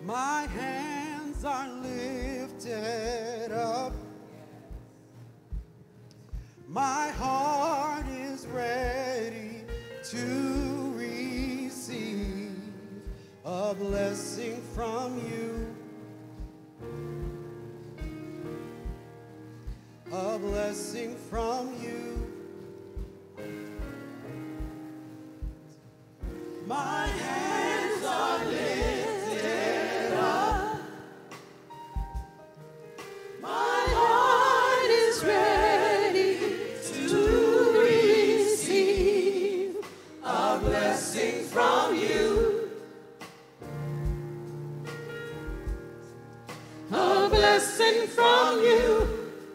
My hands are lifted up. My heart is ready to receive a blessing from you. A blessing from you. My hands are lifted up. My heart is ready to receive a blessing from you. A blessing from you.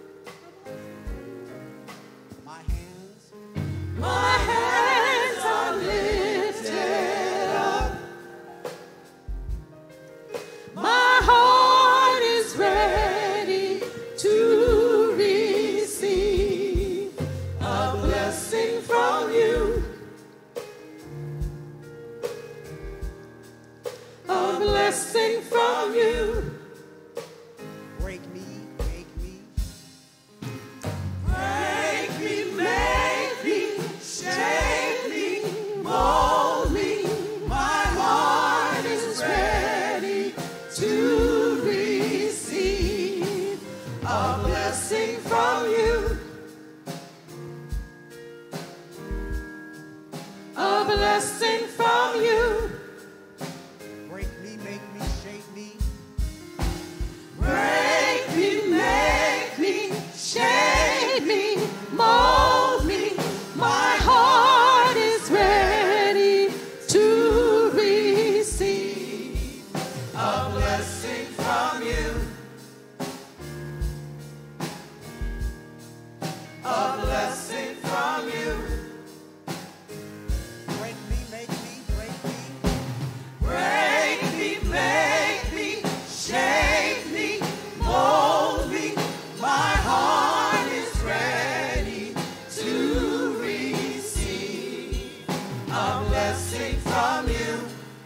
My hands are lifted up. My heart is ready to receive a blessing from you. A blessing from you. Break me, make me. Break me, make me. Shape me, mold me. My heart is ready to receive a blessing from you. A blessing from you. Break me, make me, shape me. Break me, make me, shape me, mold me. My heart is ready to receive a blessing from you. A blessing from you. Break me, make me, break me. Break me, make me, shape me, mold me. My heart is ready to receive a blessing from you.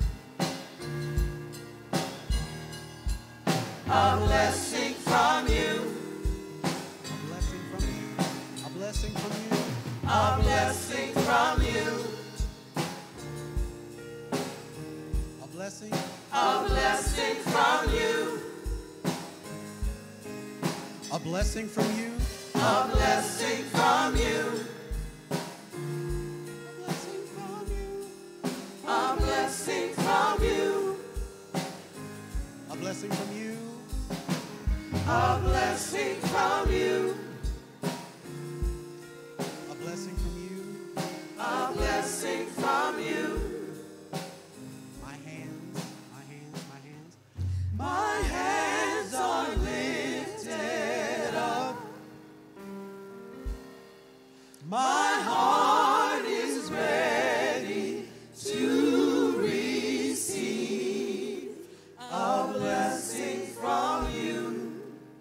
A blessing from you. A blessing from you. A blessing from you. A blessing. A blessing from you. A blessing from you. A blessing from you. A blessing from you. A blessing from you. A blessing from you. A blessing from you. A blessing from you. My hands, my hands, my hands. My hands are lifted up. My heart is ready to receive a blessing from you.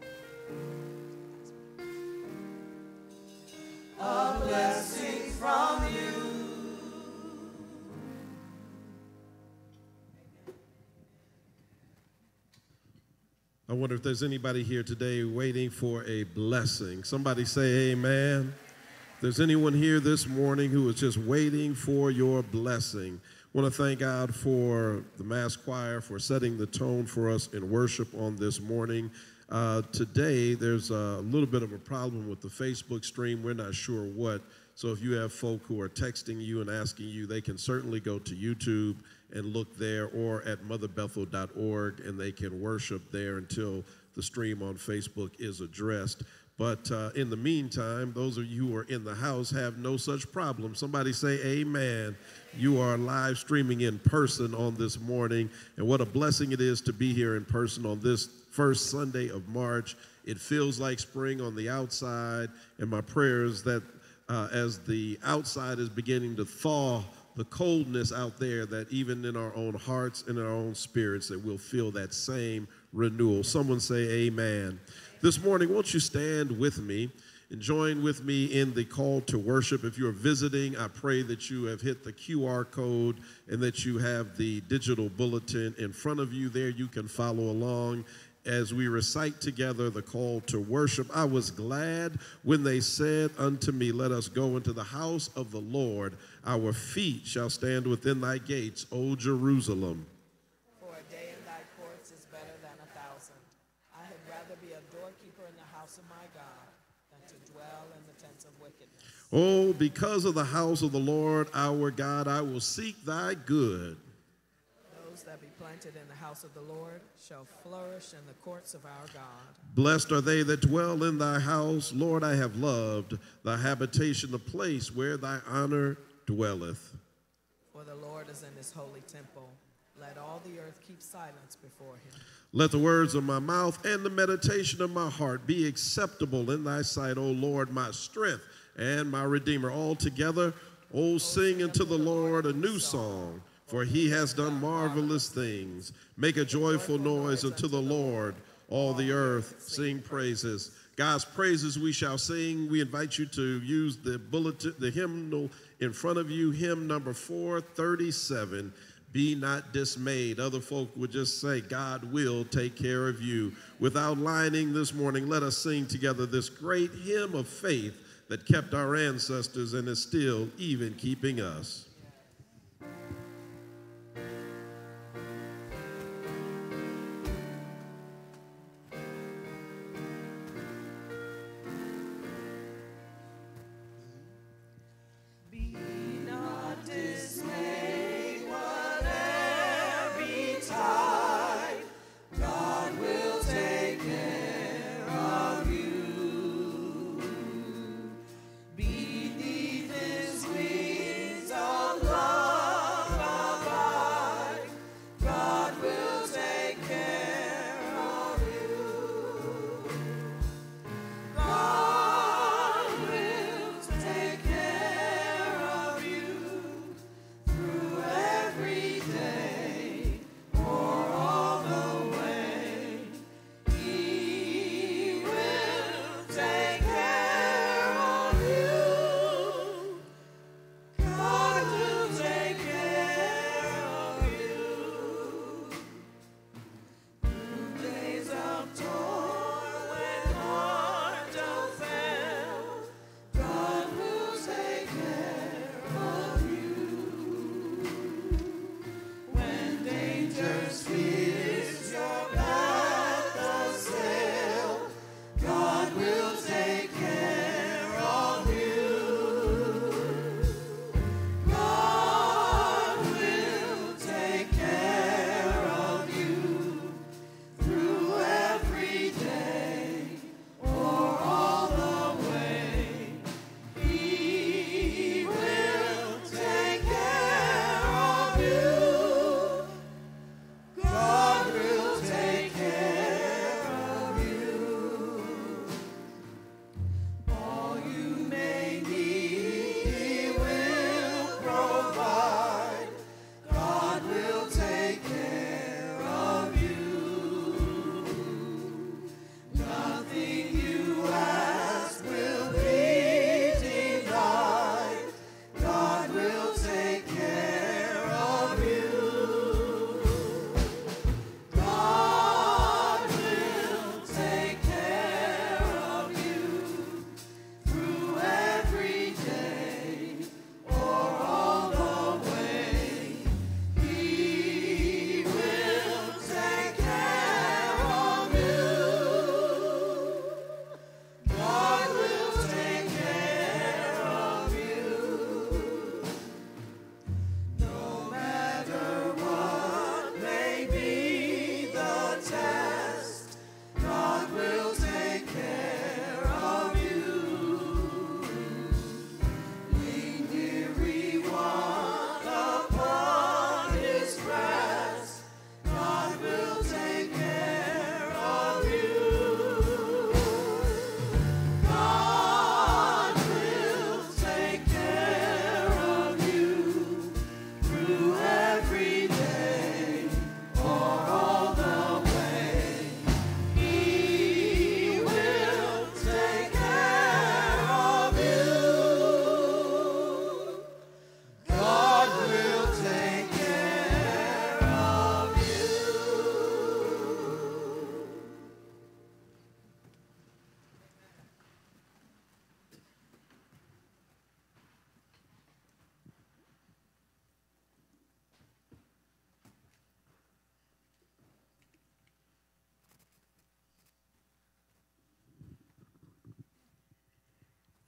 A blessing from you. I wonder if there's anybody here today waiting for a blessing. Somebody say amen. If there's anyone here this morning who is just waiting for your blessing, I want to thank God for the mass choir for setting the tone for us in worship on this morning. Today, there's a little bit of a problem with the Facebook stream. We're not sure what. So if you have folk who are texting you and asking you, they can certainly go to YouTube and look there, or at motherbethel.org, and they can worship there until the stream on Facebook is addressed. But in the meantime, those of you who are in the house have no such problem. Somebody say amen. You are live streaming in person on this morning, and what a blessing it is to be here in person on this first Sunday of March. It feels like spring on the outside, and my prayer is that as the outside is beginning to thaw the coldness out there, that even in our own hearts and in our own spirits, that we'll feel that same renewal. Someone say amen. This morning, won't you stand with me and join with me in the call to worship. If you're visiting, I pray that you have hit the QR code and that you have the digital bulletin in front of you there. You can follow along as we recite together the call to worship. I was glad when they said unto me, let us go into the house of the Lord. Our feet shall stand within thy gates, O Jerusalem. For a day in thy courts is better than 1,000. I had rather be a doorkeeper in the house of my God than to dwell in the tents of wickedness. Oh, because of the house of the Lord our God, I will seek thy good. Those that be planted in the house of the Lord shall flourish in the courts of our God. Blessed are they that dwell in thy house. Lord, I have loved thy habitation, the place where thy honor dwelleth. For the Lord is in his holy temple. Let all the earth keep silence before him. Let the words of my mouth and the meditation of my heart be acceptable in thy sight, O Lord, my strength and my Redeemer. All together, oh, sing unto the Lord a new song, for he has done marvelous things. Make a joyful noise unto the Lord, all the earth, sing praises. God's praises we shall sing. We invite you to use the bulletin, the hymnal in front of you, hymn number 437, Be Not Dismayed. Other folk would just say, God will take care of you. Without lining this morning, let us sing together this great hymn of faith that kept our ancestors and is still even keeping us. Beneath his wings, all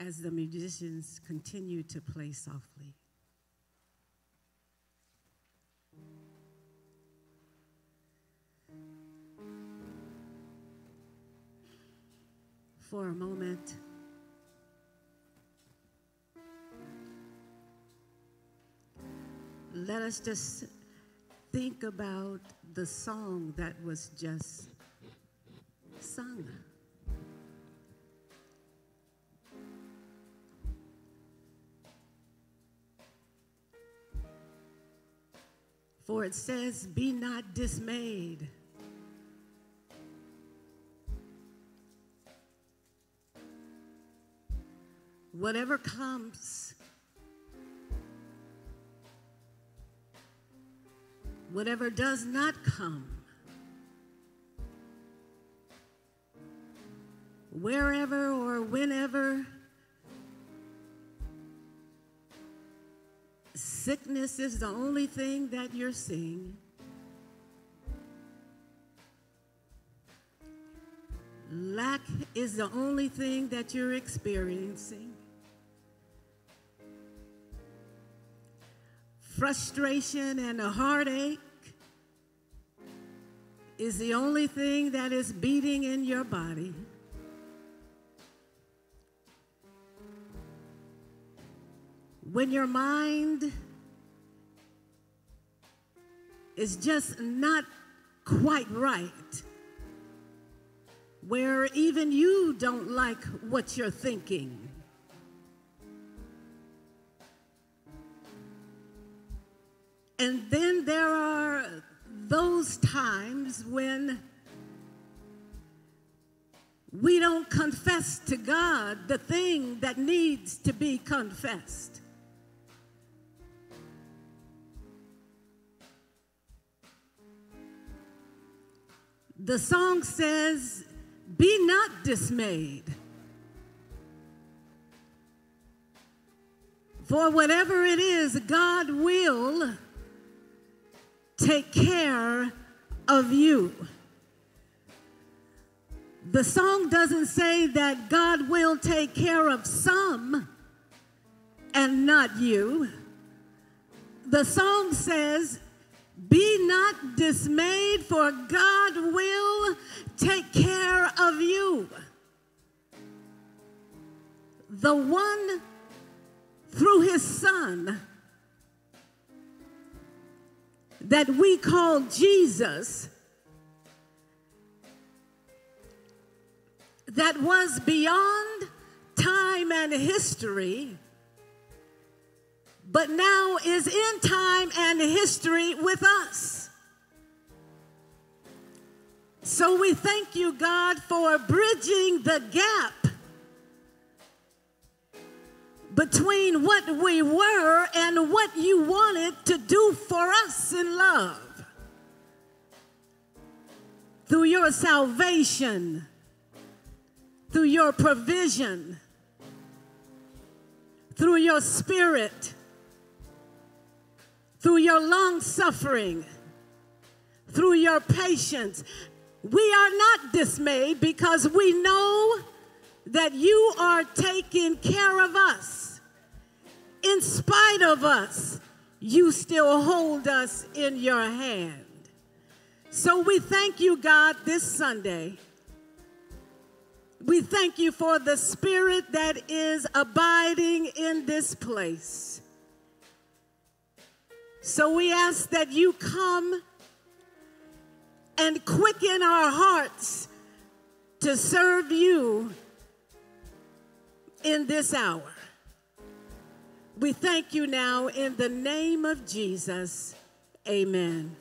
as the musicians continue to play softly. For a moment, let us just think about the song that was just sung. For it says, "Be not dismayed." Whatever comes, whatever does not come, wherever or whenever sickness is the only thing that you're seeing, lack is the only thing that you're experiencing, frustration and a heartache is the only thing that is beating in your body. When your mind is just not quite right, where even you don't like what you're thinking, and then there are those times when we don't confess to God the thing that needs to be confessed. The song says, "Be not dismayed." For whatever it is, God will take care of you. The song doesn't say that God will take care of some and not you. The song says, "Be not dismayed, for God will take care of you." The one through his Son that we call Jesus, that was beyond time and history, but now is in time and history with us. So we thank you, God, for bridging the gap between what we were and what you wanted to do for us in love. Through your salvation, through your provision, through your spirit, through your long suffering, through your patience. We are not dismayed because we know that you are taking care of us. In spite of us, you still hold us in your hand. So we thank you, God, this Sunday. We thank you for the Spirit that is abiding in this place. So we ask that you come and quicken our hearts to serve you in this hour. We thank you now in the name of Jesus. Amen.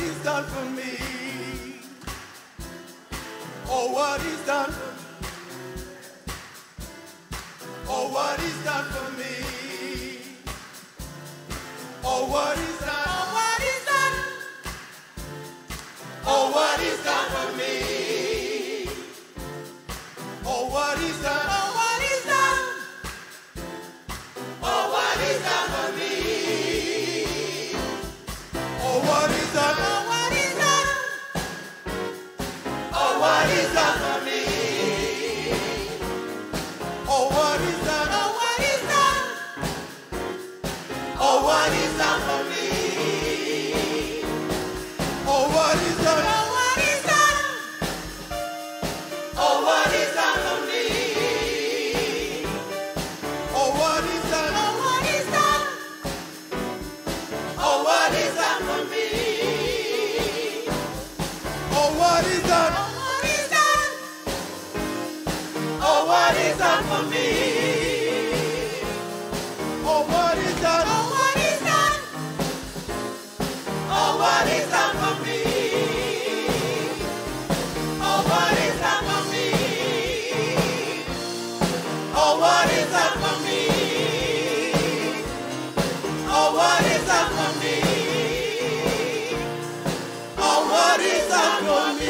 he's done for me. Oh, what he's done for me. Oh, what he's done for me. Oh, what he's done. Oh, what he's done. Oh, what he's done for me. Oh, what he's done. Oh, what he's done. Oh, what he's done for me. Oh, what he's done. Oh, what he's done. Oh, what he's done for me. Oh, what he's done. Oh, what he's done. Oh, what he's done for me. Oh, what he's done. Oh, what he's done. Oh, what he's done for me. Oh, what he's done. Oh, what he's done. Oh, what he's done for me. Oh, what he's done. Oh, what he's done. Oh, what he's done for me. Oh, what he's done. Oh, what he's done. Oh, what he's done for me. Oh, what he's done for me. Oh, what he's done for me. Oh, what he's done for me. Oh, what he's done for me.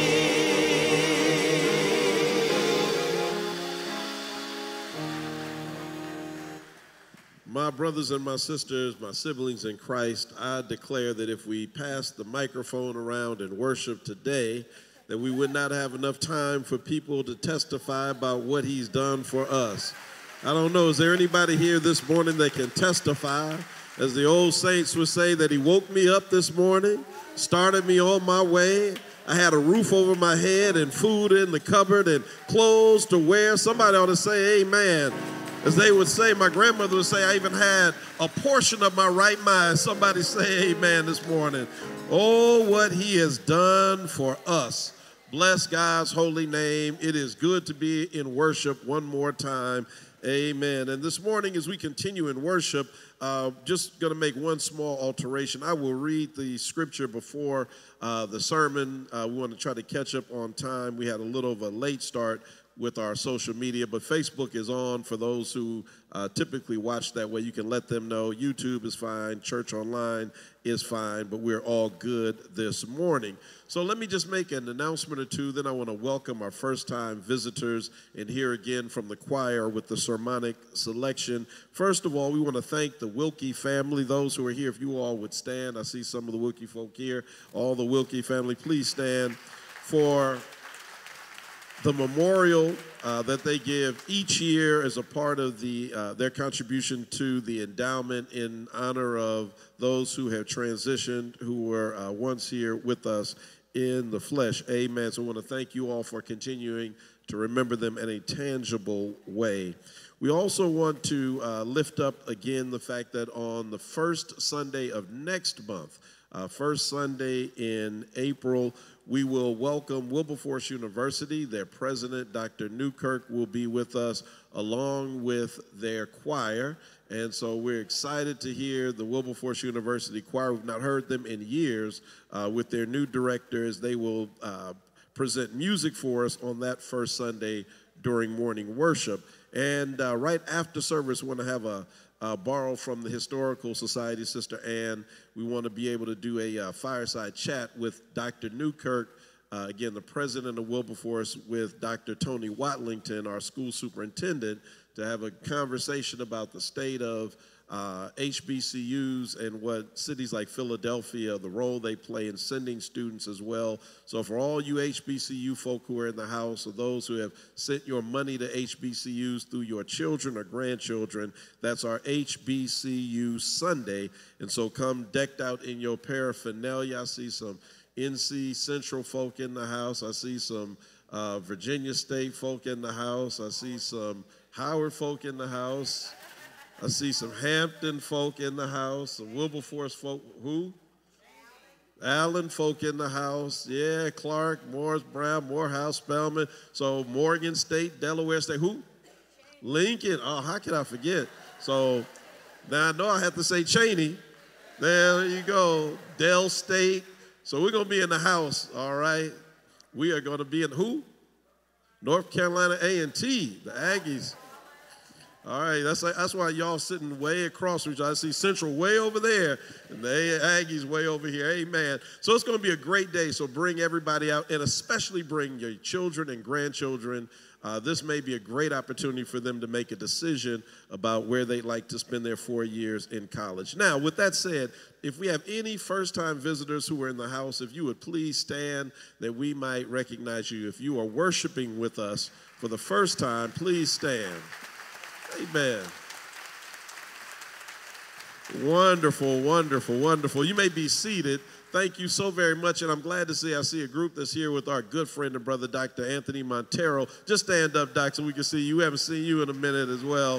My brothers and my sisters, my siblings in Christ, I declare that if we pass the microphone around and worship today, that we would not have enough time for people to testify about what he's done for us. I don't know, is there anybody here this morning that can testify, as the old saints would say, that he woke me up this morning, started me on my way, I had a roof over my head and food in the cupboard and clothes to wear? Somebody ought to say amen. As they would say, my grandmother would say, I even had a portion of my right mind. Somebody say amen this morning. Oh, what he has done for us. Bless God's holy name. It is good to be in worship one more time. Amen. And this morning, as we continue in worship, just going to make one small alteration. I will read the scripture before the sermon. We want to try to catch up on time. We had a little of a late start with our social media, but Facebook is on for those who typically watch that way. You can let them know. YouTube is fine. Church online is fine, but we're all good this morning. So let me just make an announcement or two. Then I want to welcome our first-time visitors and hear again from the choir with the sermonic selection. First of all, we want to thank the Wilkie family. Those who are here, if you all would stand. I see some of the Wilkie folk here. All the Wilkie family, please stand for the memorial that they give each year as a part of their contribution to the endowment in honor of those who have transitioned, who were once here with us in the flesh. Amen. So I want to thank you all for continuing to remember them in a tangible way. We also want to lift up again the fact that on the first Sunday of next month, first Sunday in April, we will welcome Wilberforce University. Their president, Dr. Newkirk, will be with us along with their choir. And so we're excited to hear the Wilberforce University choir. We've not heard them in years with their new director, as they will present music for us on that first Sunday during morning worship. And right after service, we want to have borrow from the Historical Society, Sister Ann. We want to be able to do a fireside chat with Dr. Newkirk, again, the president of Wilberforce, with Dr. Tony Watlington, our school superintendent, to have a conversation about the state of HBCUs and what cities like Philadelphia, the role they play in sending students as well. So for all you HBCU folk who are in the house, or those who have sent your money to HBCUs through your children or grandchildren, that's our HBCU Sunday. And so come decked out in your paraphernalia. I see some NC Central folk in the house. I see some Virginia State folk in the house. I see some Howard folk in the house. I see some Hampton folk in the house, some Wilberforce folk. Who? Allen folk in the house. Yeah, Clark, Morris, Brown, Morehouse, Spelman. So Morgan State, Delaware State. Who? Lincoln. Oh, how could I forget? So now I know I have to say Cheney. There you go. Dell State. So we're going to be in the house, all right? We are going to be in who? North Carolina A&T, the Aggies. All right, that's why y'all sitting way across from each other. I see Central way over there, and the Aggies way over here. Amen. So it's going to be a great day, so bring everybody out, and especially bring your children and grandchildren. This may be a great opportunity for them to make a decision about where they'd like to spend their 4 years in college. Now, with that said, if we have any first-time visitors who are in the house, if you would please stand that we might recognize you. If you are worshiping with us for the first time, please stand. Amen. Wonderful, wonderful, wonderful. You may be seated. Thank you so very much, and I'm glad to see I see a group that's here with our good friend and brother, Dr. Anthony Montero. Just stand up, Doc, so we can see you. We haven't seen you in a minute as well.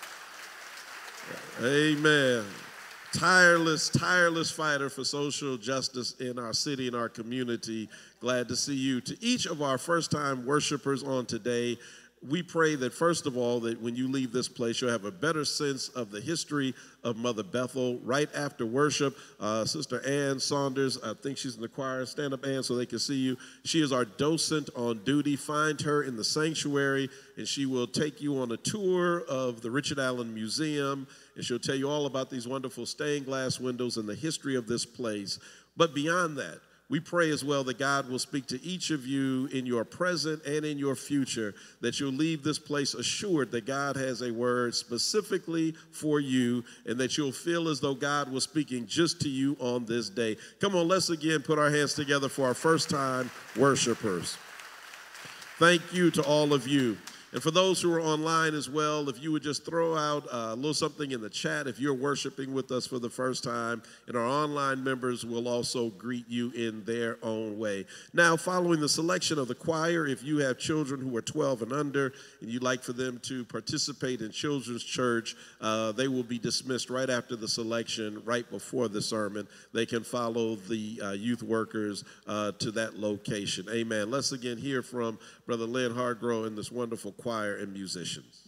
Amen. Tireless fighter for social justice in our city and our community. Glad to see you. To each of our first-time worshipers on today, we pray that, first of all, that when you leave this place, you'll have a better sense of the history of Mother Bethel. Right after worship, Sister Ann Saunders, I think she's in the choir. Stand up, Ann, so they can see you. She is our docent on duty. Find her in the sanctuary, and she will take you on a tour of the Richard Allen Museum, and she'll tell you all about these wonderful stained glass windows and the history of this place. But beyond that, we pray as well that God will speak to each of you in your present and in your future, that you'll leave this place assured that God has a word specifically for you, and that you'll feel as though God was speaking just to you on this day. Come on, let's again put our hands together for our first-time worshipers. Thank you to all of you. And for those who are online as well, if you would just throw out a little something in the chat if you're worshiping with us for the first time, and our online members will also greet you in their own way. Now, following the selection of the choir, if you have children who are 12 and under and you'd like for them to participate in children's church, they will be dismissed right after the selection, right before the sermon. They can follow the youth workers to that location. Amen. Let's again hear from Brother Lynn Hargrove and this wonderful choir and musicians.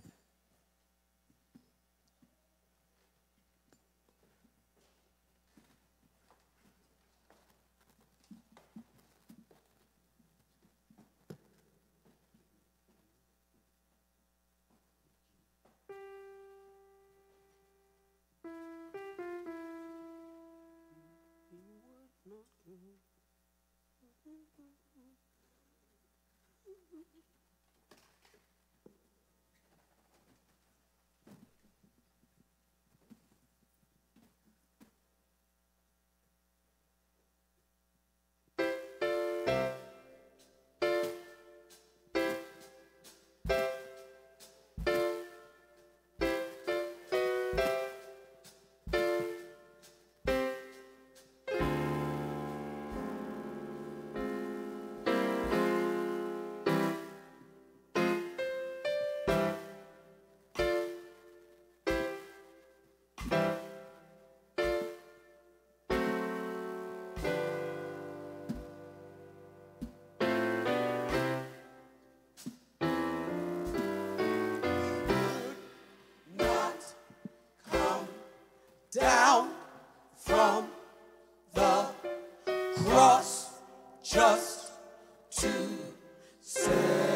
Down from the cross just to save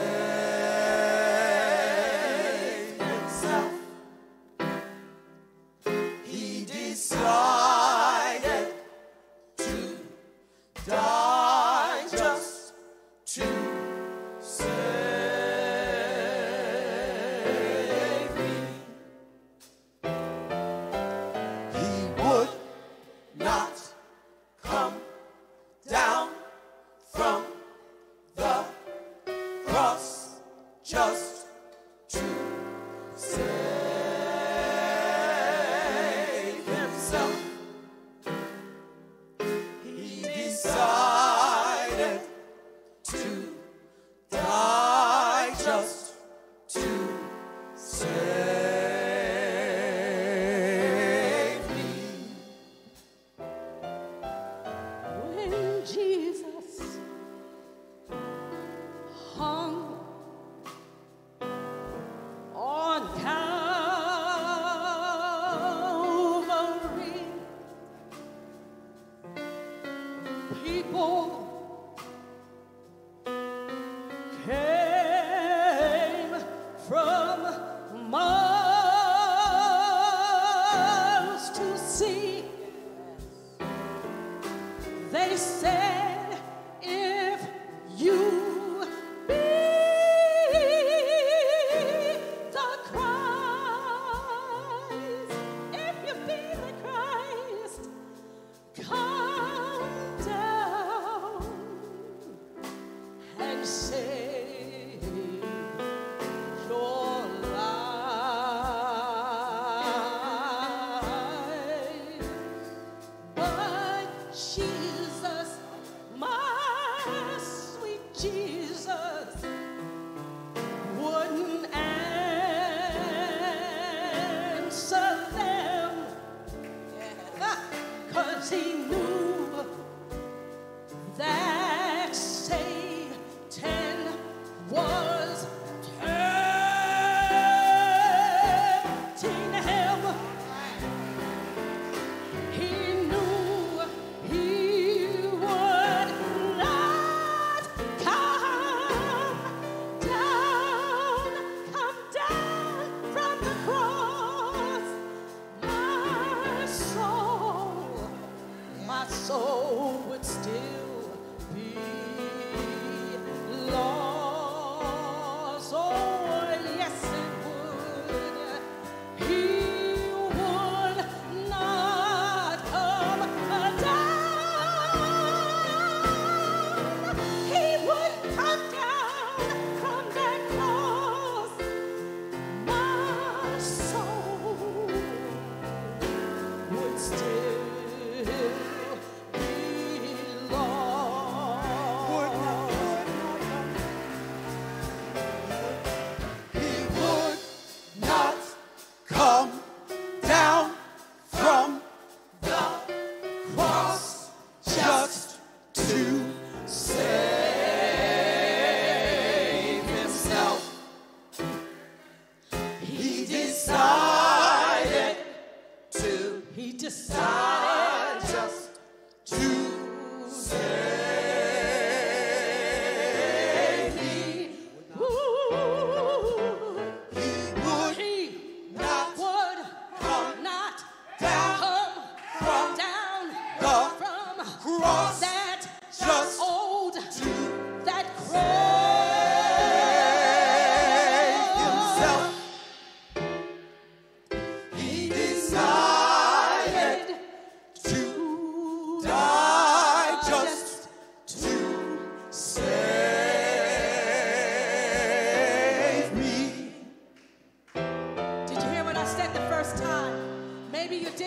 himself. He decided to die just to save me. He would not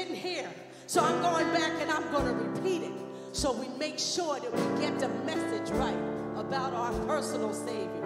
didn't hear. So I'm going back and I'm going to repeat it so we make sure that we get the message right about our personal Savior.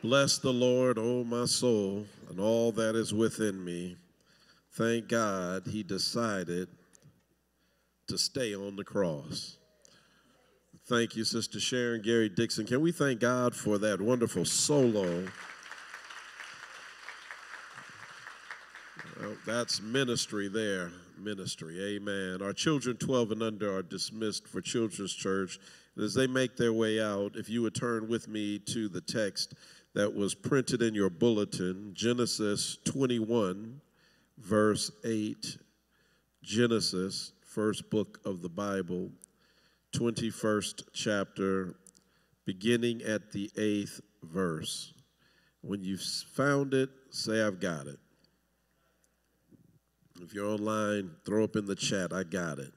Bless the Lord, O my soul, and all that is within me. Thank God he decided to stay on the cross. Thank you, Sister Sharon Gary Dixon. Can we thank God for that wonderful solo? Well, that's ministry there, ministry. Amen. Our children 12 and under are dismissed for Children's Church. And as they make their way out, if you would turn with me to the text that was printed in your bulletin, Genesis 21, verse 8. Genesis, first book of the Bible, 21st chapter, beginning at the 8th verse. When you've found it, say, I've got it. If you're online, throw up in the chat, I got it.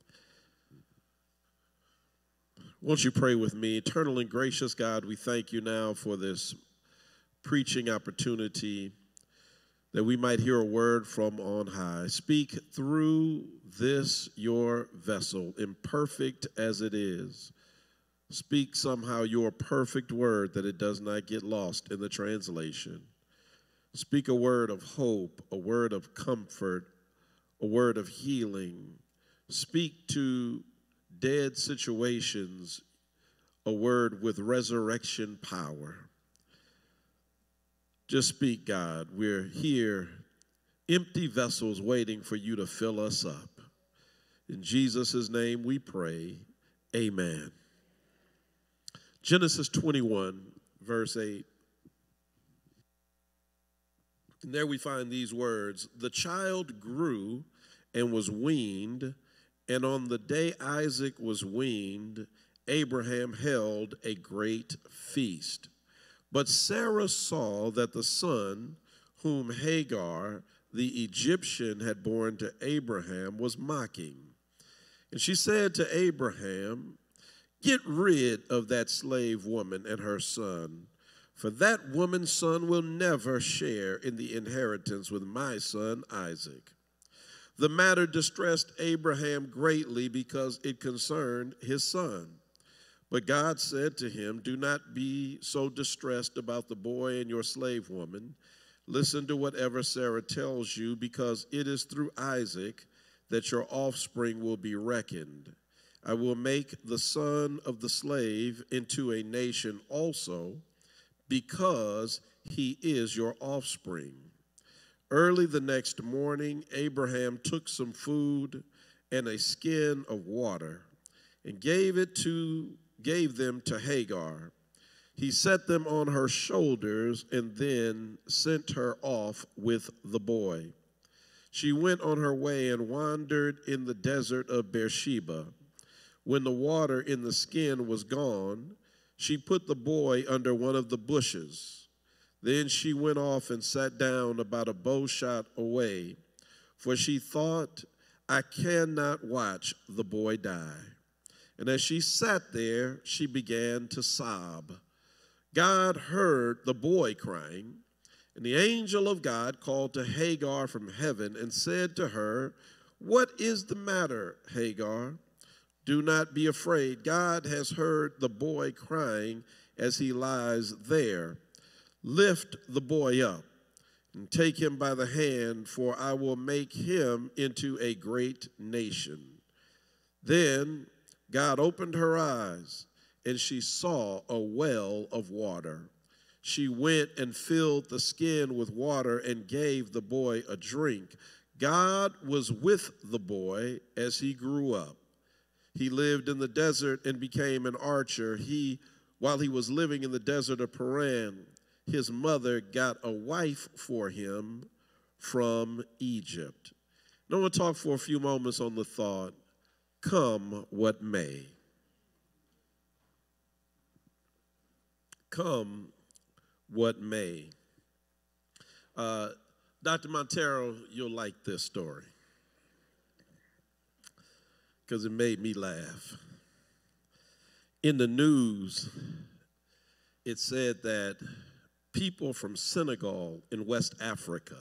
Won't you pray with me? Eternal and gracious God, we thank you now for this preaching opportunity that we might hear a word from on high. Speak through this, your vessel, imperfect as it is. Speak somehow your perfect word that it does not get lost in the translation. Speak a word of hope, a word of comfort, a word of healing. Speak to dead situations, a word with resurrection power. Just speak, God. We're here, empty vessels waiting for you to fill us up. In Jesus' name we pray, amen. Genesis 21, verse 8. And there we find these words, the child grew and was weaned, and on the day Isaac was weaned, Abraham held a great feast. But Sarah saw that the son whom Hagar, the Egyptian, had borne to Abraham was mocking. And she said to Abraham, get rid of that slave woman and her son, for that woman's son will never share in the inheritance with my son Isaac. The matter distressed Abraham greatly because it concerned his son. But God said to him, do not be so distressed about the boy and your slave woman. Listen to whatever Sarah tells you, because it is through Isaac that your offspring will be reckoned. I will make the son of the slave into a nation also, because he is your offspring. Early the next morning, Abraham took some food and a skin of water and gave them to Hagar. He set them on her shoulders and then sent her off with the boy. She went on her way and wandered in the desert of Beersheba. When the water in the skin was gone, she put the boy under one of the bushes. Then she went off and sat down about a bow shot away, for she thought, I cannot watch the boy die. And as she sat there, she began to sob. God heard the boy crying, and the angel of God called to Hagar from heaven and said to her, what is the matter, Hagar? Do not be afraid. God has heard the boy crying as he lies there. Lift the boy up and take him by the hand, for I will make him into a great nation. Then God opened her eyes, and she saw a well of water. She went and filled the skin with water and gave the boy a drink. God was with the boy as he grew up. He lived in the desert and became an archer. While he was living in the desert of Paran, his mother got a wife for him from Egypt. Now I want to talk for a few moments on the thought, come what may. Come what may. Dr. Montero, you'll like this story because it made me laugh. In the news, it said that people from Senegal in West Africa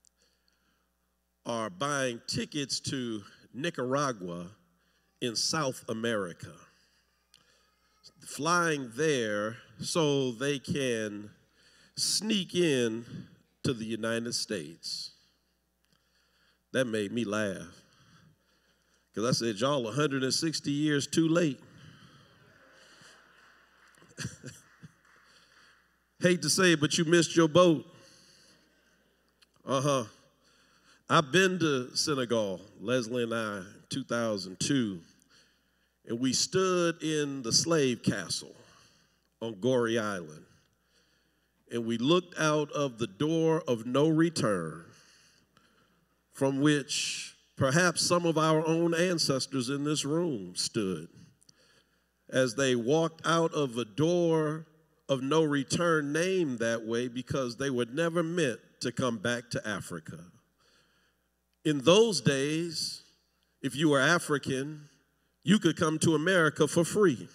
are buying tickets to Nicaragua in South America, flying there so they can sneak in to the United States. That made me laugh. Because I said, y'all 160 years too late. Hate to say it, but you missed your boat. I've been to Senegal, Leslie and I, 2002, and we stood in the slave castle on Goree Island, and we looked out of the door of no return, from which perhaps some of our own ancestors in this room stood as they walked out of a door of no return, named that way because they were never meant to come back to Africa. In those days, if you were African, you could come to America for free.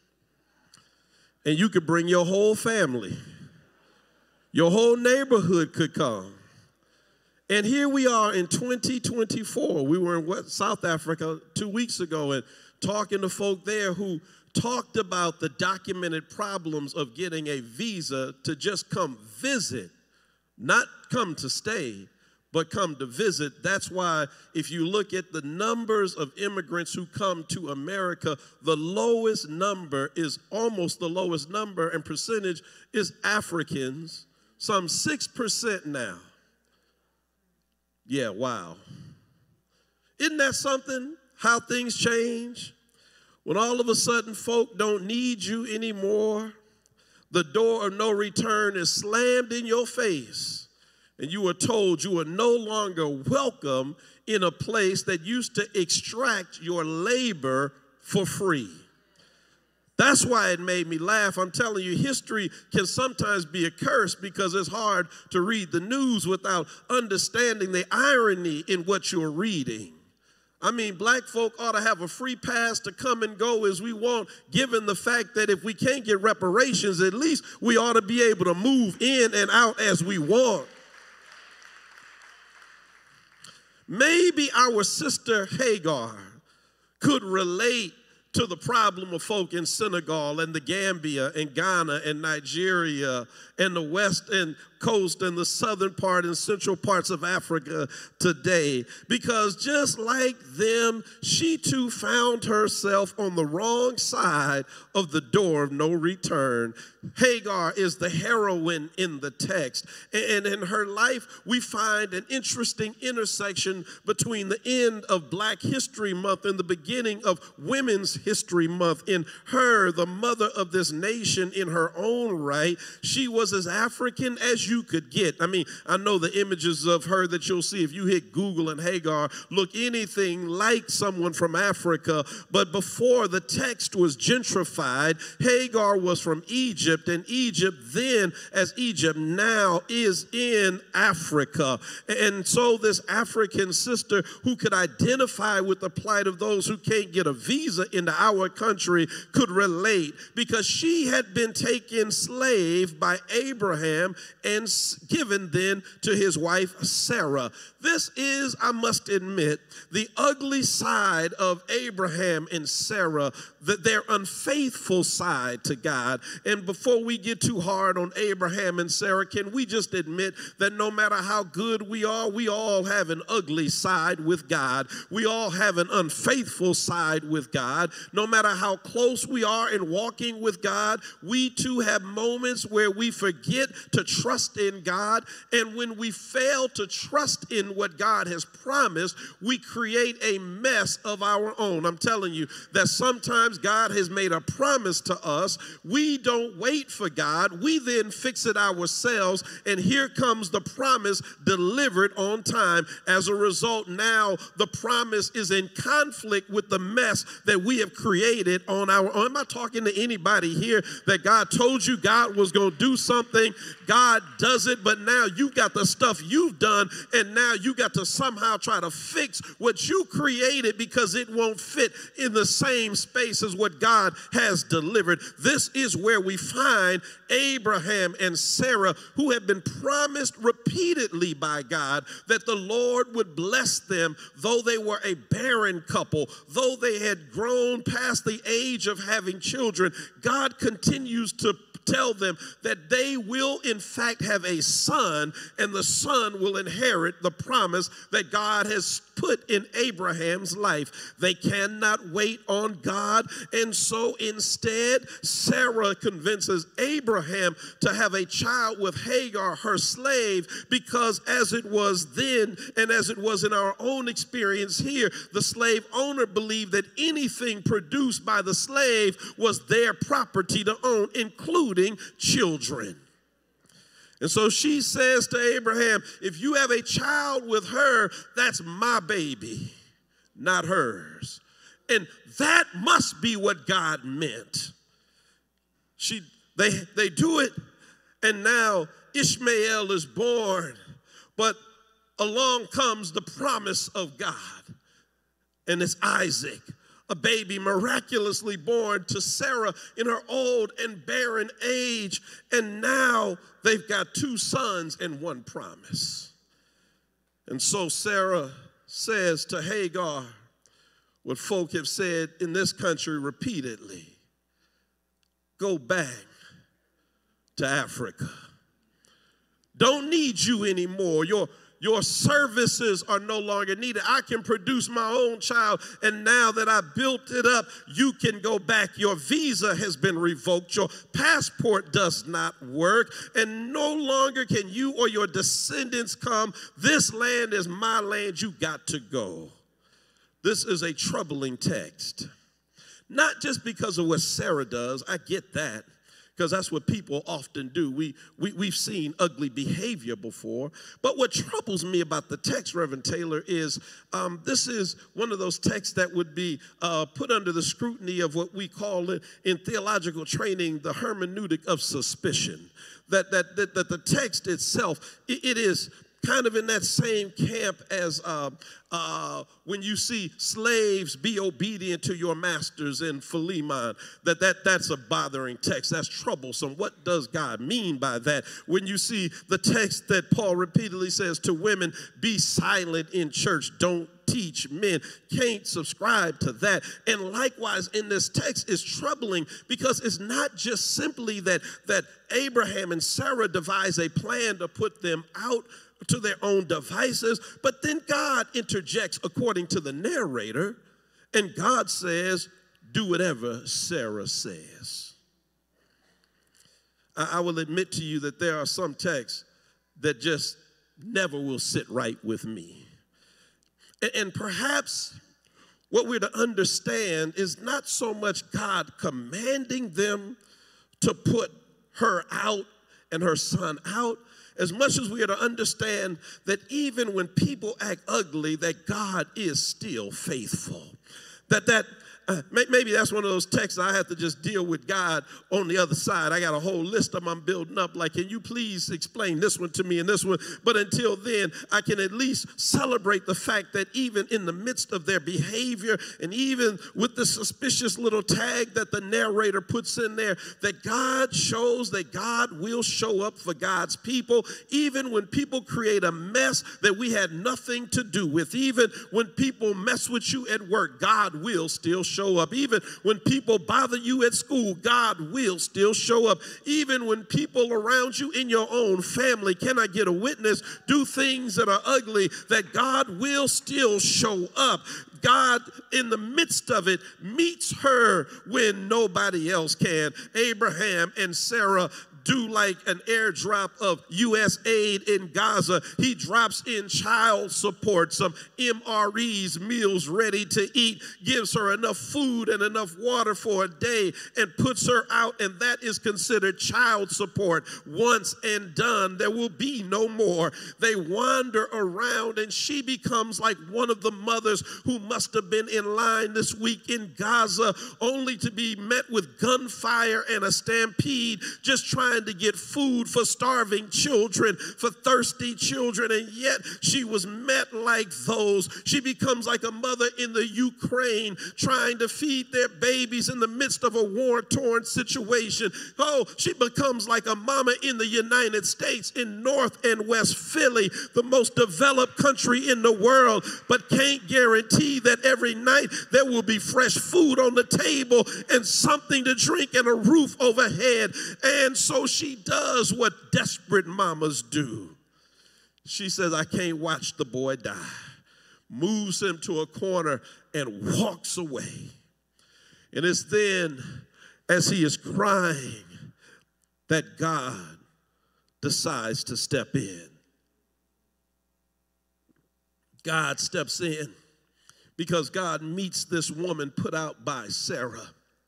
And you could bring your whole family. Your whole neighborhood could come. And here we are in 2024. We were in South Africa 2 weeks ago and talking to folk there who talked about the documented problems of getting a visa to just come visit, not come to stay, but come to visit. That's why if you look at the numbers of immigrants who come to America, the lowest number is almost the lowest number and percentage is Africans, some 6% now. Yeah, wow. Isn't that something, how things change? When all of a sudden folk don't need you anymore, the door of no return is slammed in your face, and you are told you are no longer welcome in a place that used to extract your labor for free. That's why it made me laugh. I'm telling you, history can sometimes be a curse because it's hard to read the news without understanding the irony in what you're reading. I mean, black folk ought to have a free pass to come and go as we want, given the fact that if we can't get reparations, at least we ought to be able to move in and out as we want. Maybe our sister Hagar could relate to the problem of folk in Senegal and the Gambia and Ghana and Nigeria and the western coast and the southern part and central parts of Africa today. Because just like them, she too found herself on the wrong side of the door of no return. Hagar is the heroine in the text. And in her life, we find an interesting intersection between the end of Black History Month and the beginning of Women's History Month. In her, the mother of this nation in her own right, she was as African as you could get. I mean, I know the images of her that you'll see if you hit Google and Hagar look anything like someone from Africa. But before the text was gentrified, Hagar was from Egypt, and Egypt then, as Egypt now, is in Africa. And so this African sister who could identify with the plight of those who can't get a visa into our country could relate, because she had been taken slave by Abraham and given then to his wife Sarah. This is, I must admit, the ugly side of Abraham and Sarah, that their unfaithful side to God. And before we get too hard on Abraham and Sarah, can we just admit that no matter how good we all have an ugly side with God. We all have an unfaithful side with God. No matter how close we are in walking with God, we too have moments where we forget to trust in God. And when we fail to trust in what God has promised, we create a mess of our own. I'm telling you that sometimes God has made a promise to us. We don't wait for God. We then fix it ourselves. And here comes the promise delivered on time. As a result, now the promise is in conflict with the mess that we have created on our own. Am I talking to anybody here that God told you God was going to do something? God does it, but now you got the stuff you've done, and now you got to somehow try to fix what you created because it won't fit in the same space as what God has delivered. This is where we find Abraham and Sarah, who have been promised repeatedly by God that the Lord would bless them, though they were a barren couple, though they had grown past the age of having children. God continues to tell them that they will in fact have a son, and the son will inherit the promise that God has put in Abraham's life. They cannot wait on God, and so instead Sarah convinces Abraham to have a child with Hagar, her slave, because as it was then and as it was in our own experience here, the slave owner believed that anything produced by the slave was their property to own, including children. And so she says to Abraham, if you have a child with her, that's my baby, not hers. And that must be what God meant. They do it, and now Ishmael is born. But along comes the promise of God, and it's Isaac, a baby miraculously born to Sarah in her old and barren age. And now they've got 2 sons and 1 promise. And so Sarah says to Hagar what folk have said in this country repeatedly: go back to Africa. Don't need you anymore. Your services are no longer needed. I can produce my own child, and now that I built it up, you can go back. Your visa has been revoked. Your passport does not work, and no longer can you or your descendants come. This land is my land. You got to go. This is a troubling text. Not just because of what Sarah does. I get that, because that's what people often do. We've seen ugly behavior before. But what troubles me about the text, Reverend Taylor, is this is one of those texts that would be put under the scrutiny of what we call it in theological training the hermeneutic of suspicion. That the text itself, it is kind of in that same camp as when you see slaves be obedient to your masters in Philemon, that's a bothering text. That's troublesome. What does God mean by that? When you see the text that Paul repeatedly says to women, be silent in church, don't teach men, can't subscribe to that. And likewise in this text is troubling because it's not just simply that Abraham and Sarah devise a plan to put them out to their own devices, but then God interjects according to the narrator, and God says, do whatever Sarah says. I will admit to you that there are some texts that just never will sit right with me. And perhaps what we're to understand is not so much God commanding them to put her out and her son out, as much as we are to understand that even when people act ugly, that God is still faithful. Maybe that's one of those texts I have to just deal with God on the other side. I got a whole list of them I'm building up, like, can you please explain this one to me and this one? But until then, I can at least celebrate the fact that even in the midst of their behavior, and even with the suspicious little tag that the narrator puts in there, that God shows that God will show up for God's people, even when people create a mess that we had nothing to do with. Even when people mess with you at work, God will still show up. Even when people bother you at school, God will still show up. Even when people around you in your own family, can I get a witness, do things that are ugly, that God will still show up. God, in the midst of it, meets her when nobody else can. Abraham and Sarah do like an airdrop of U.S. aid in Gaza. He drops in child support, some MREs, meals ready to eat, gives her enough food and enough water for a day, and puts her out, and that is considered child support. Once and done, there will be no more. They wander around, and she becomes like one of the mothers who must have been in line this week in Gaza, only to be met with gunfire and a stampede, just trying trying to get food for starving children, for thirsty children, and yet she was met like those. She becomes like a mother in the Ukraine trying to feed their babies in the midst of a war-torn situation. Oh, she becomes like a mama in the United States, in North and West Philly, the most developed country in the world, but can't guarantee that every night there will be fresh food on the table and something to drink and a roof overhead. And so she does what desperate mamas do. She says, I can't watch the boy die. Moves him to a corner and walks away. And it's then, as he is crying, that God decides to step in. God steps in because God meets this woman put out by Sarah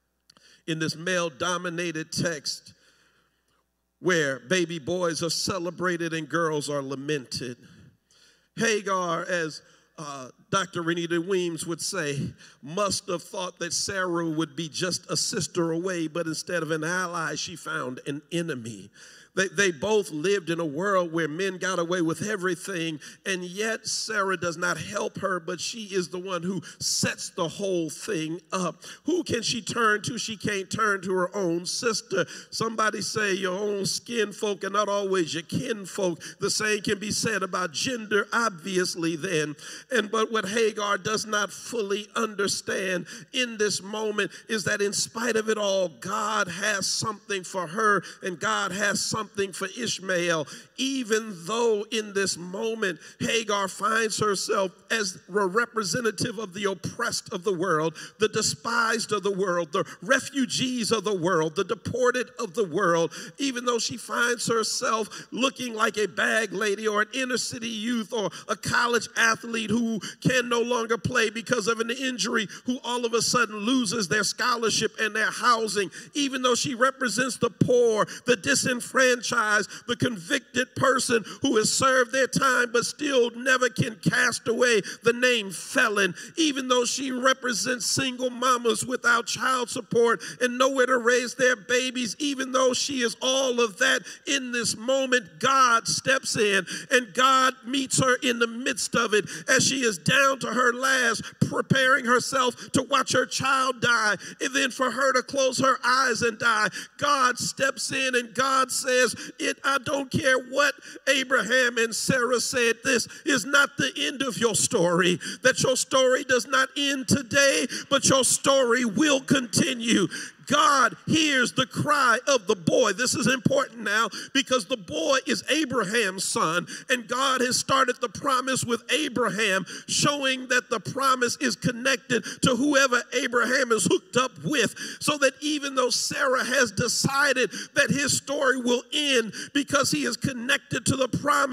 in this male-dominated text where baby boys are celebrated and girls are lamented. Hagar, as Dr. Renita Weems would say, must have thought that Sarah would be just a sister away, but instead of an ally, she found an enemy. They both lived in a world where men got away with everything, and yet Sarah does not help her, but she is the one who sets the whole thing up. Who can she turn to? She can't turn to her own sister. Somebody say your own skin folk are not always your kin folk. The same can be said about gender, obviously, then. But what Hagar does not fully understand in this moment is that in spite of it all, God has something for her, and God has something for Ishmael, even though in this moment Hagar finds herself as a representative of the oppressed of the world, the despised of the world, the refugees of the world, the deported of the world, even though she finds herself looking like a bag lady or an inner city youth or a college athlete who can no longer play because of an injury, who all of a sudden loses their scholarship and their housing, even though she represents the poor, the disenfranchised, the convicted person who has served their time but still never can cast away the name felon, even though she represents single mamas without child support and nowhere to raise their babies, even though she is all of that. In this moment, God steps in and God meets her in the midst of it as she is down to her last, preparing herself to watch her child die, and then for her to close her eyes and die. God steps in and God says, I don't care what Abraham and Sarah said, this is not the end of your story, that your story does not end today, but your story will continue. God hears the cry of the boy. This is important now because the boy is Abraham's son, and God has started the promise with Abraham, showing that the promise is connected to whoever Abraham is hooked up with, so that even though Sarah has decided that his story will end because he is connected to the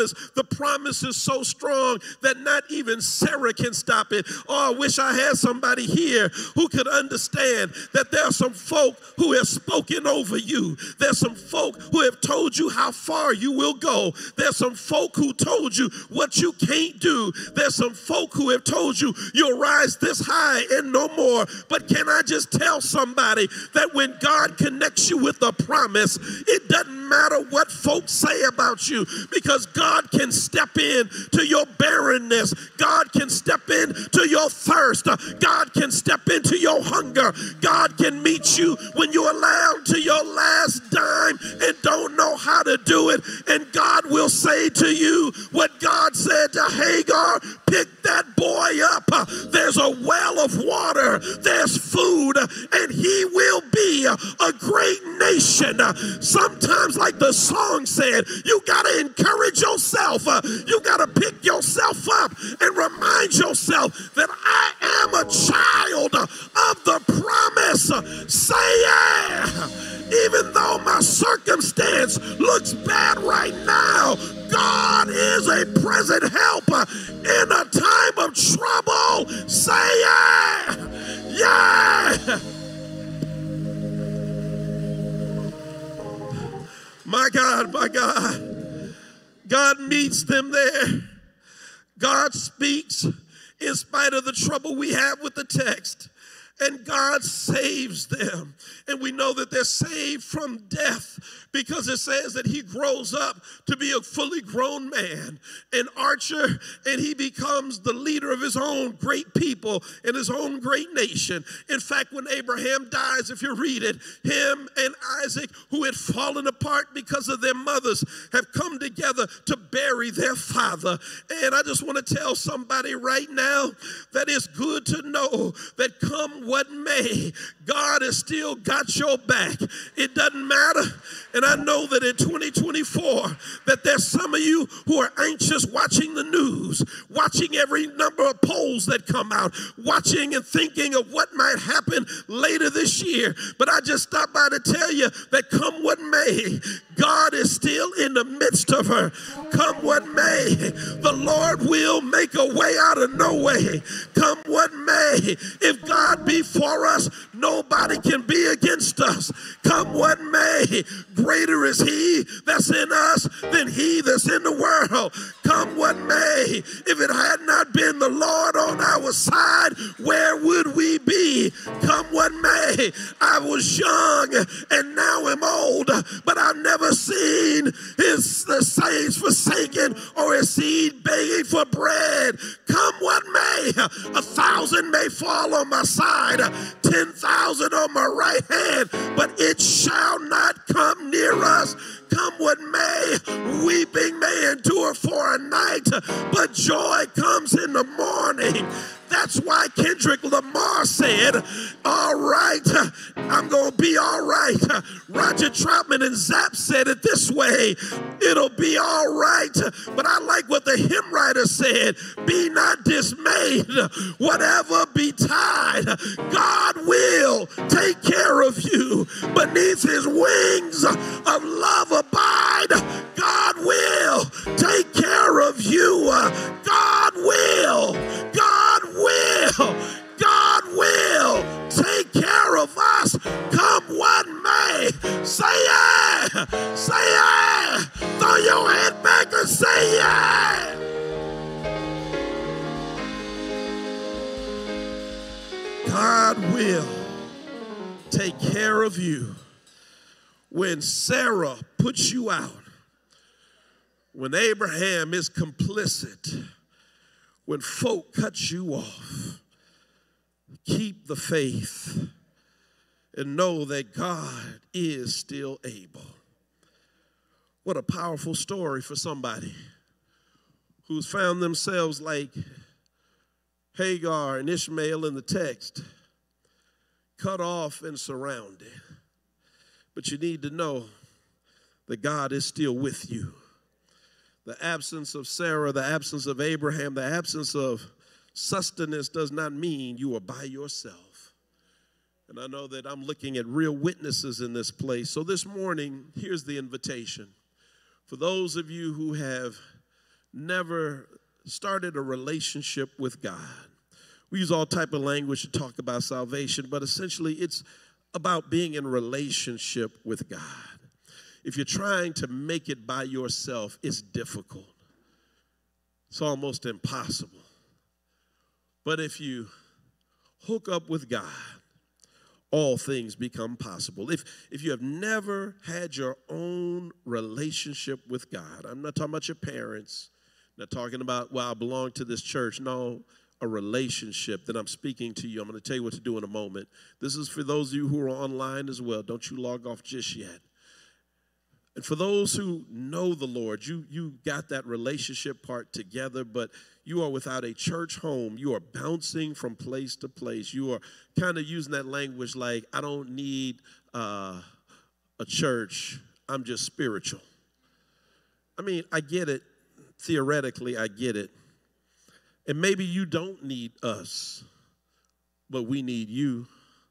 promise is so strong that not even Sarah can stop it. Oh, I wish I had somebody here who could understand that there are some folk who have spoken over you. There's some folk who have told you how far you will go. There's some folk who told you what you can't do. There's some folk who have told you you'll rise this high and no more. But can I just tell somebody that when God connects you with a promise, it doesn't matter what folks say about you, because God can step in to your barrenness. God can step in to your thirst. God can step into your hunger. God can meet you when you're allowed to your last dime and don't know how to do it. And God will say to you what God said to Hagar: pick that boy up. There's a well of water. There's food, and he will be a great nation. Sometimes, like the song said, you got to encourage yourself. You got to pick yourself up and remind yourself that I am a child of the promise. Say yeah. Even though my circumstance looks bad right now, God is a present help in a time of trouble. Say yeah. Yeah. My God, my God. God meets them there. God speaks in spite of the trouble we have with the text. and God saves them. And we know that they're saved from death because it says that he grows up to be a fully grown man, an archer, and he becomes the leader of his own great people and his own great nation. In fact, when Abraham dies, if you read it, him and Isaac, who had fallen apart because of their mothers, have come together to bury their father. And I just want to tell somebody right now that it's good to know that come what may, God has still got your back. It doesn't matter. And I know that in 2024 that there's some of you who are anxious watching the news, watching every number of polls that come out, watching and thinking of what might happen later this year. But I just stopped by to tell you that come what may, God is still in the midst of her. Come what may, the Lord will make a way out of no way. Come what may, if God be for us, nobody can be against us. Come what may, greater is he that's in us than he that's in the world. Come what may, if it had not been the Lord on our side, where would we be? Come what may, I was young and now am old, but I've never seen the saints forsaken or his seed begging for bread. Come what may, 1,000 may fall on my side, 10,000 on my right hand, but it shall not come near us. Come what may, weeping may endure for a night, but joy comes in the morning. That's why Kendrick Lamar said, all right, I'm going to be all right. Roger Troutman and Zapp said it this way, it'll be all right. But I like what the hymn writer said, be not dismayed, whatever betide, God will take care of you. Beneath his wings of love abide, God will take care of you. God will take care of us. Come what may. Say yeah. Say yeah. Throw your head back and say yeah. God will take care of you. When Sarah puts you out, when Abraham is complicit, when folk cut you off, keep the faith and know that God is still able. What a powerful story for somebody who's found themselves like Hagar and Ishmael in the text, cut off and surrounded. But you need to know that God is still with you. The absence of Sarah, the absence of Abraham, the absence of sustenance does not mean you are by yourself. And I know that I'm looking at real witnesses in this place. So this morning, here's the invitation. For those of you who have never started a relationship with God, we use all type of language to talk about salvation, but essentially it's about being in relationship with God. If you're trying to make it by yourself, it's difficult. It's almost impossible. But if you hook up with God, all things become possible. If you have never had your own relationship with God, I'm not talking about your parents, not talking about, well, I belong to this church. No, a relationship that I'm speaking to you. I'm going to tell you what to do in a moment. This is for those of you who are online as well. Don't you log off just yet. And for those who know the Lord, you got that relationship part together, but you are without a church home. You are bouncing from place to place. You are kind of using that language like, I don't need a church. I'm just spiritual. I mean, I get it. Theoretically, I get it. And maybe you don't need us, but we need you.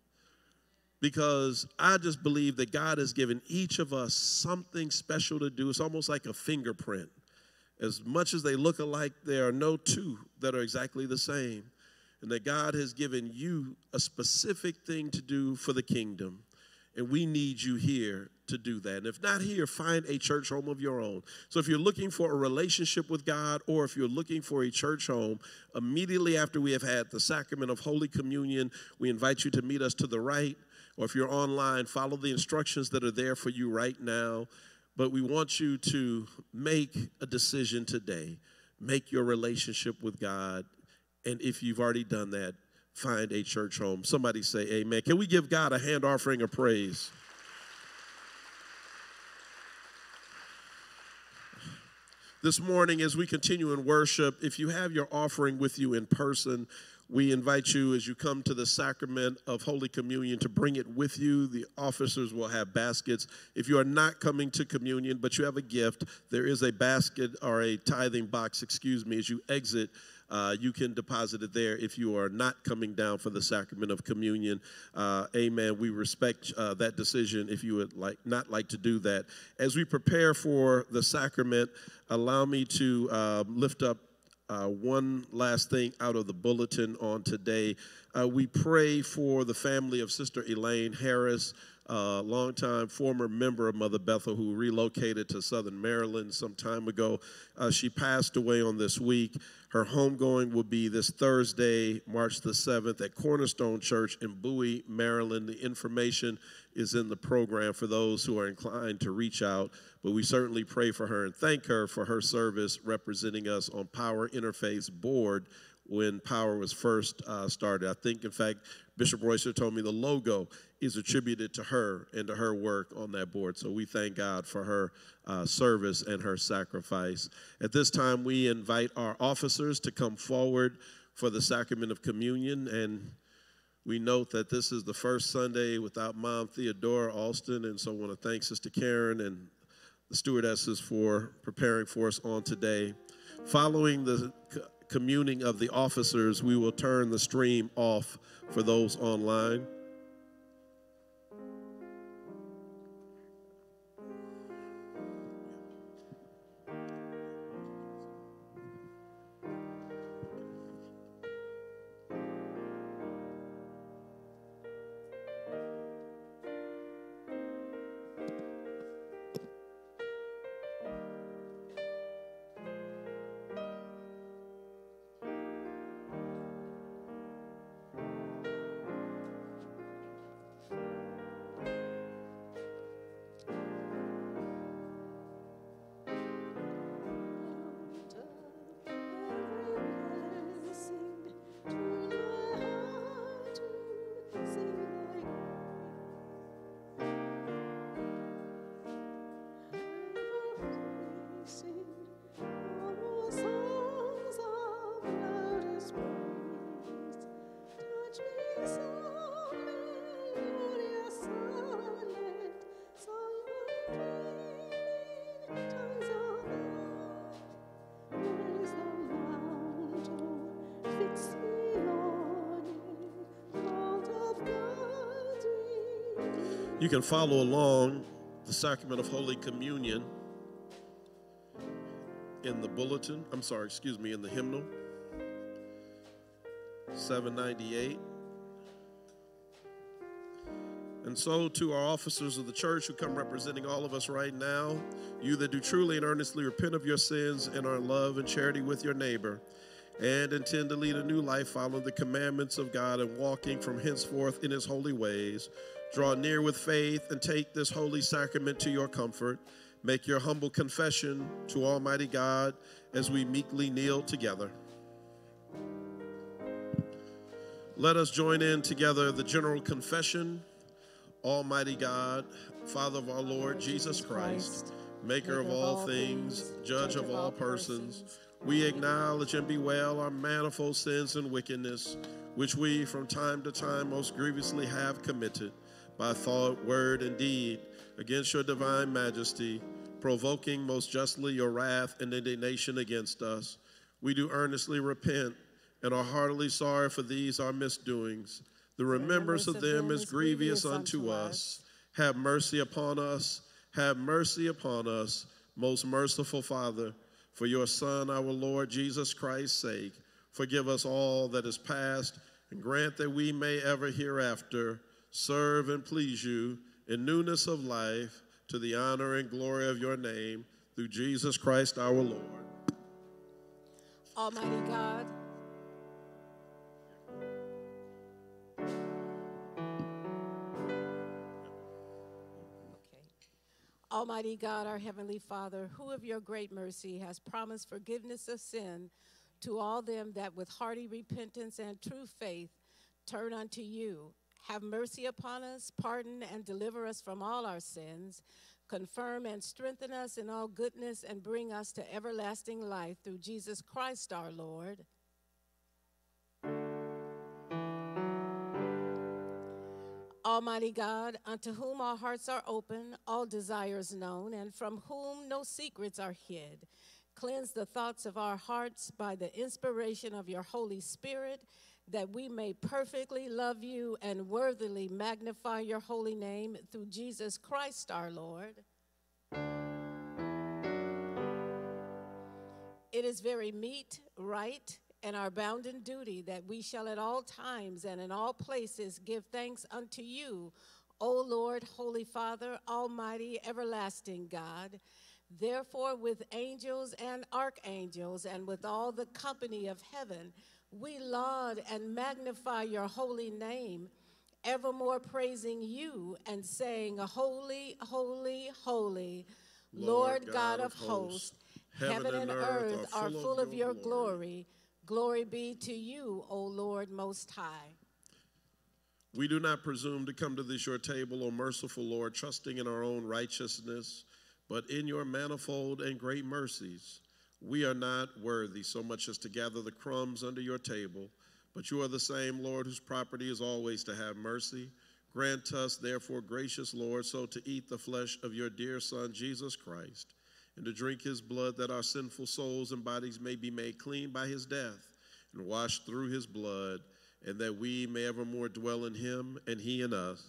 Because I just believe that God has given each of us something special to do. It's almost like a fingerprint. As much as they look alike, there are no two that are exactly the same. And that God has given you a specific thing to do for the kingdom. And we need you here to do that. And if not here, find a church home of your own. So if you're looking for a relationship with God, or if you're looking for a church home, immediately after we have had the sacrament of Holy Communion, we invite you to meet us to the right. Or if you're online, follow the instructions that are there for you right now. But we want you to make a decision today. Make your relationship with God. And if you've already done that, find a church home. Somebody say amen. Can we give God a hand offering of praise? This morning, as we continue in worship, if you have your offering with you in person, we invite you as you come to the sacrament of Holy Communion to bring it with you. The officers will have baskets. If you are not coming to communion, but you have a gift, there is a basket or a tithing box, as you exit. You can deposit it there if you are not coming down for the sacrament of communion. Amen. We respect that decision if you would not like to do that. As we prepare for the sacrament, allow me to lift up one last thing out of the bulletin on today. We pray for the family of Sister Elaine Harris, longtime former member of Mother Bethel who relocated to Southern Maryland some time ago. She passed away on this week. Her homegoing will be this Thursday, March the 7th at Cornerstone Church in Bowie, Maryland. The information is in the program for those who are inclined to reach out. But we certainly pray for her and thank her for her service representing us on Power Interfaith Board when Power was first started. I think, in fact, Bishop Royster told me the logo is attributed to her and to her work on that board. So we thank God for her service and her sacrifice. At this time, we invite our officers to come forward for the sacrament of communion. And we note that this is the first Sunday without Mom Theodora Alston. And so I want to thank Sister Karen and the stewardesses for preparing for us on today. Following the communing of the officers, we will turn the stream off for those online. You can follow along the sacrament of Holy Communion in the bulletin. In the hymnal. 798. And so to our officers of the church who come representing all of us right now, you that do truly and earnestly repent of your sins and are in love and charity with your neighbor, and intend to lead a new life following the commandments of God and walking from henceforth in his holy ways, draw near with faith and take this holy sacrament to your comfort. Make your humble confession to Almighty God as we meekly kneel together. Let us join in together the general confession. Almighty God, Father of our Lord Jesus Christ, maker of all things, judge of all persons, we acknowledge and bewail our manifold sins and wickedness, which we from time to time most grievously have committed, by thought, word, and deed, against your divine majesty, provoking most justly your wrath and indignation against us. We do earnestly repent and are heartily sorry for these our misdoings. The remembrance of them is grievous unto us. Have mercy upon us. Have mercy upon us, most merciful Father. For your Son, our Lord Jesus Christ's sake, forgive us all that is past, and grant that we may ever hereafter serve and please you in newness of life, to the honor and glory of your name, through Jesus Christ our Lord. Almighty God, Almighty God, our Heavenly Father, who of your great mercy has promised forgiveness of sin to all them that with hearty repentance and true faith turn unto you. Have mercy upon us, pardon and deliver us from all our sins, confirm and strengthen us in all goodness, and bring us to everlasting life through Jesus Christ our Lord. Almighty God, unto whom our hearts are open, all desires known, and from whom no secrets are hid, cleanse the thoughts of our hearts by the inspiration of your Holy Spirit, that we may perfectly love you and worthily magnify your holy name through Jesus Christ our Lord. It is very meet, right, and our bounden duty that we shall at all times and in all places give thanks unto you, O Lord, Holy Father, Almighty, everlasting God. Therefore, with angels and archangels and with all the company of heaven, we laud and magnify your holy name, evermore praising you and saying, Holy, holy, holy, Lord God of hosts, heaven and earth are full of your glory. Glory be to you, O Lord Most High. We do not presume to come to this your table, O merciful Lord, trusting in our own righteousness, but in your manifold and great mercies. We are not worthy so much as to gather the crumbs under your table, but you are the same Lord whose property is always to have mercy. Grant us, therefore, gracious Lord, so to eat the flesh of your dear Son, Jesus Christ, and to drink his blood, that our sinful souls and bodies may be made clean by his death and washed through his blood, and that we may evermore dwell in him and he in us.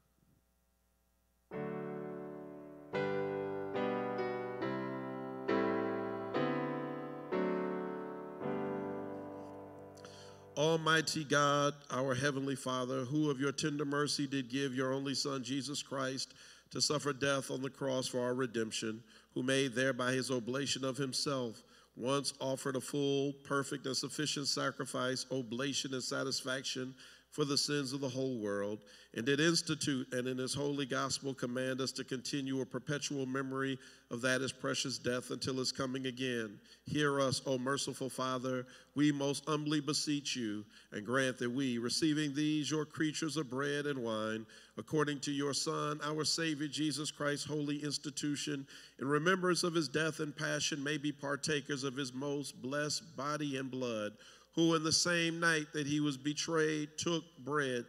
Almighty God, our heavenly Father, who of your tender mercy did give your only Son, Jesus Christ, to suffer death on the cross for our redemption, who made thereby his oblation of himself, once offered a full, perfect, and sufficient sacrifice, oblation, and satisfaction for the sins of the whole world, and did institute and in his holy gospel command us to continue a perpetual memory of that his precious death until his coming again. Hear us, O merciful Father, we most humbly beseech you, and grant that we, receiving these your creatures of bread and wine, according to your Son, our Savior Jesus Christ's holy institution, in remembrance of his death and passion, may be partakers of his most blessed body and blood, who in the same night that he was betrayed took bread.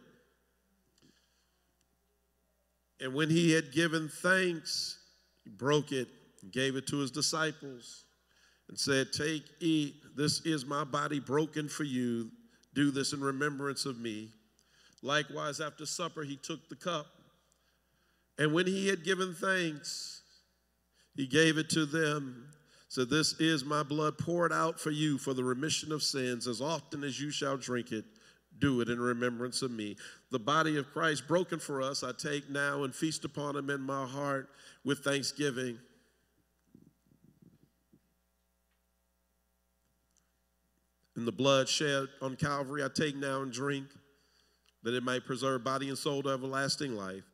And when he had given thanks, he broke it and gave it to his disciples and said, Take, eat, this is my body broken for you. Do this in remembrance of me. Likewise, after supper, he took the cup. And when he had given thanks, he gave it to them. So this is my blood poured out for you for the remission of sins. As often as you shall drink it, do it in remembrance of me. The body of Christ broken for us, I take now and feast upon him in my heart with thanksgiving. And the blood shed on Calvary, I take now and drink, that it might preserve body and soul to everlasting life.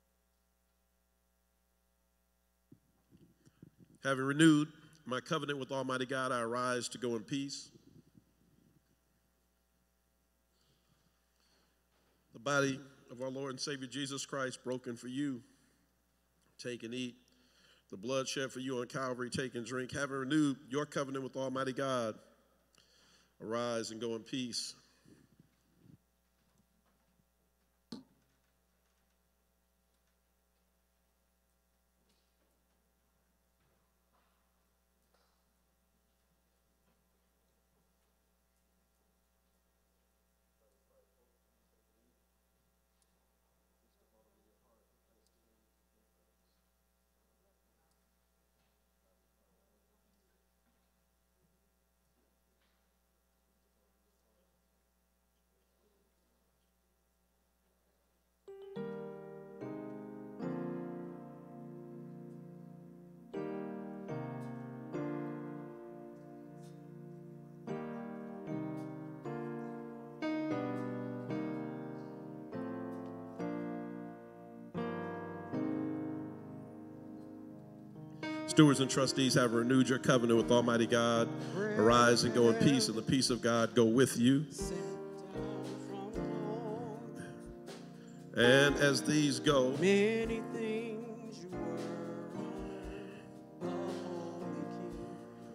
Having renewed my covenant with Almighty God, I arise to go in peace. The body of our Lord and Savior Jesus Christ broken for you. Take and eat. The blood shed for you on Calvary, take and drink. Having renewed your covenant with Almighty God, arise and go in peace. Stewards and trustees have renewed your covenant with Almighty God. Arise and go in peace, and the peace of God go with you. And as these go, Many things you were, the Holy King.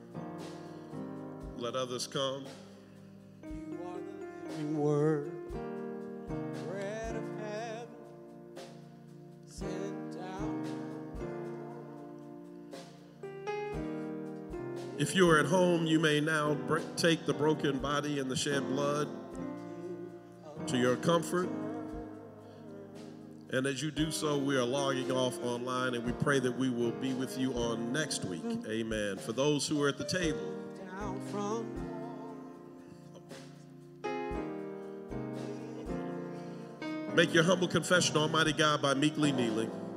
let others come. You are the living Word, bread of heaven, sent down. If you are at home, you may now take the broken body and the shed blood to your comfort. And as you do so, we are logging off online, and we pray that we will be with you on next week. Amen. For those who are at the table, Down from make your humble confession to Almighty God by meekly kneeling.